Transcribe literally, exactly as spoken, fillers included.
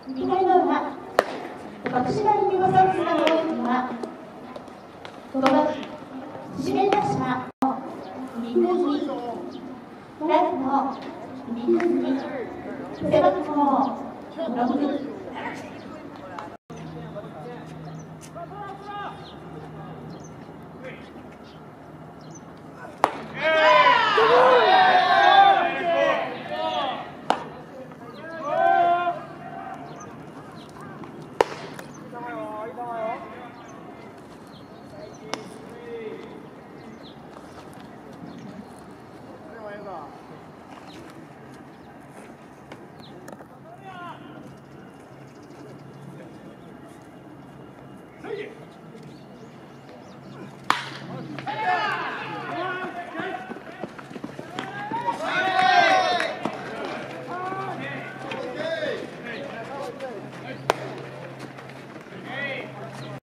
にかいの裏、徳島リミゴソンズの攻撃には、ごばん指名打者の水木、ライトの水木、背番号ろく。 Hey!